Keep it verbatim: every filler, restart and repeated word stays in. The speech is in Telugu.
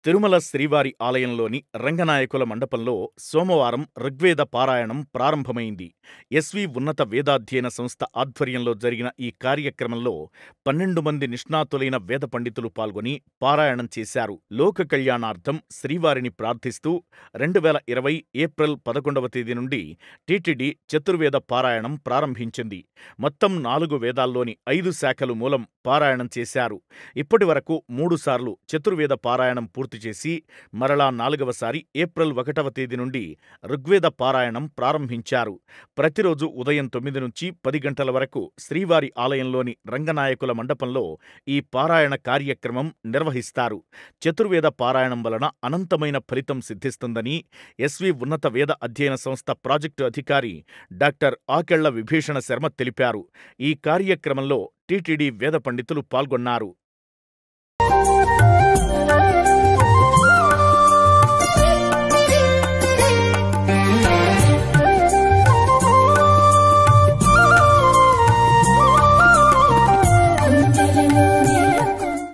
తిరుమల శ్రీవారి ఆలయంలోని రంగనాయకుల మండపంలో సోమవారం ఋగ్వేద పారాయణం ప్రారంభమైంది. ఎస్వి ఉన్నత వేదాధ్యయన సంస్థ ఆధ్వర్యంలో జరిగిన ఈ కార్యక్రమంలో పన్నెండు మంది నిష్ణాతులైన వేద పండితులు పాల్గొని పారాయణం చేశారు. లోక కళ్యాణార్థం శ్రీవారిని ప్రార్థిస్తూ రెండు వేల ఇరవై ఏప్రిల్ పదకొండవ తేదీ నుండి టీటీడీ చతుర్వేద పారాయణం ప్రారంభించింది. మొత్తం నాలుగు వేదాల్లోని ఐదు శాఖలు మూలం పారాయణం చేశారు. ఇప్పటి వరకు మూడుసార్లు చతుర్వేద పారాయణం పూర్తి చేసి మరలా నాలుగవసారి ఏప్రిల్ ఒకటవ తేదీ నుండి ఋగ్వేద పారాయణం ప్రారంభించారు. ప్రతిరోజు ఉదయం తొమ్మిది నుంచి పది గంటల వరకు శ్రీవారి ఆలయంలోని రంగనాయకుల మండపంలో ఈ పారాయణ కార్యక్రమం నిర్వహిస్తారు. చతుర్వేద పారాయణం వలన అనంతమైన ఫలితం సిద్ధిస్తుందని ఎస్వి ఉన్నత వేద అధ్యయన సంస్థ ప్రాజెక్టు అధికారి డాక్టర్ ఆకెళ్ల విభీషణ శర్మ తెలిపారు. ఈ కార్యక్రమంలో టీటీడీ వేద పండితులు పాల్గొన్నారు.